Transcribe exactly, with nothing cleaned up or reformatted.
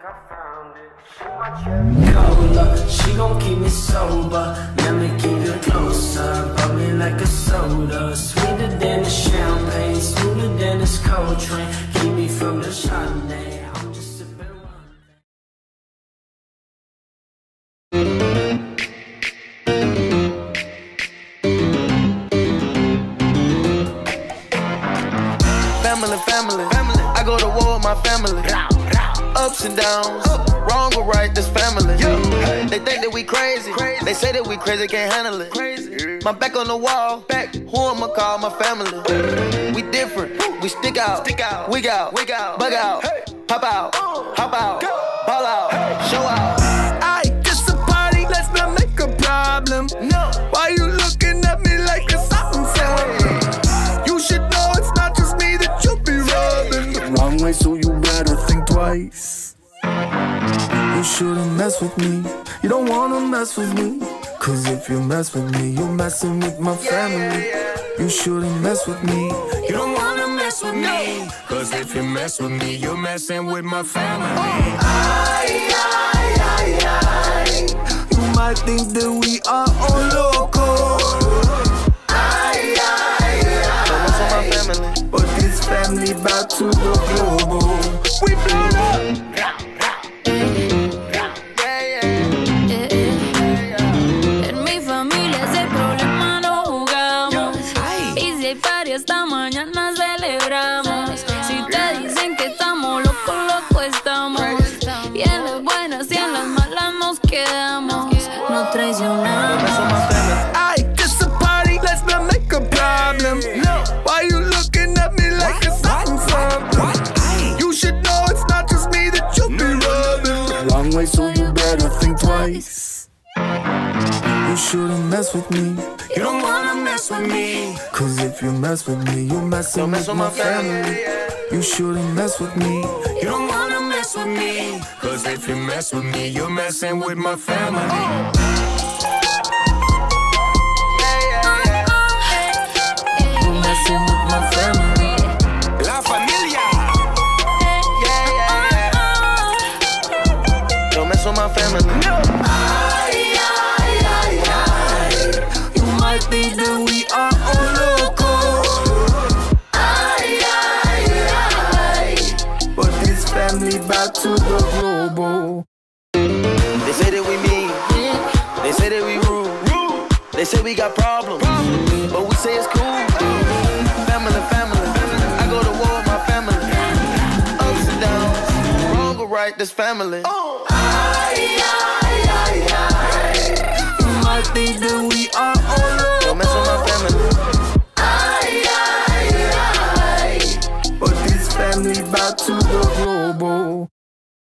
Cola, she gon' keep me sober. Let me keep you closer. Bump me like a soda. Sweeter than the champagne, smoother than this cold train. Keep me from the Chardonnay. I'm just sipping Family, family, family. I go to war with my family. Ups and downs, wrong or right, this family. They think that we crazy. They say that we crazy, can't handle it. My back on the wall, back. Who I'ma call my family? We different, we stick out, wig out, bug out, pop out, hop out, ball out, show out. Aight, just a party, let's not make a problem. No, why you looking at me like it's something? You should know it's not just me that you be rubbing. Wrong way, so you better think twice. You shouldn't mess with me. You don't wanna mess with me. Cause if you mess with me, you're messing with my family. You shouldn't mess with me. You don't wanna mess with me. Cause if you mess with me, you're messing with my family. Aye, aye, aye, aye. You might think that we are all loco. Aye, aye, aye. Don't mess with my family. But this family bout to go global. We blown up. Esta mañana celebramos. Si te dicen que estamos locos, locos estamos. Y en las buenas y en las malas nos quedamos. No traicionamos. Aight, just a party, let's not make a problem. Why you looking at me like it's something something? You should know it's not just me that you be rubbing. Wrong way, so you better think twice. You shouldn't mess with me. You don't wanna mess with me. Cause if you mess with me, you're messing with my family. You shouldn't mess with me. You don't wanna mess with me. Cause if you mess with me, you're messing with my family. You're messing with my family. La familia. Yeah, yeah, yeah. Don't mess with my family. No. I think that we are all loco. Aye, aye, aye. But this family back to the global. They say that we mean, they say that we rude, they say we got problems, but we say it's cool. Family, family, I go to war with my family. Ups and downs, wrong or right, this family.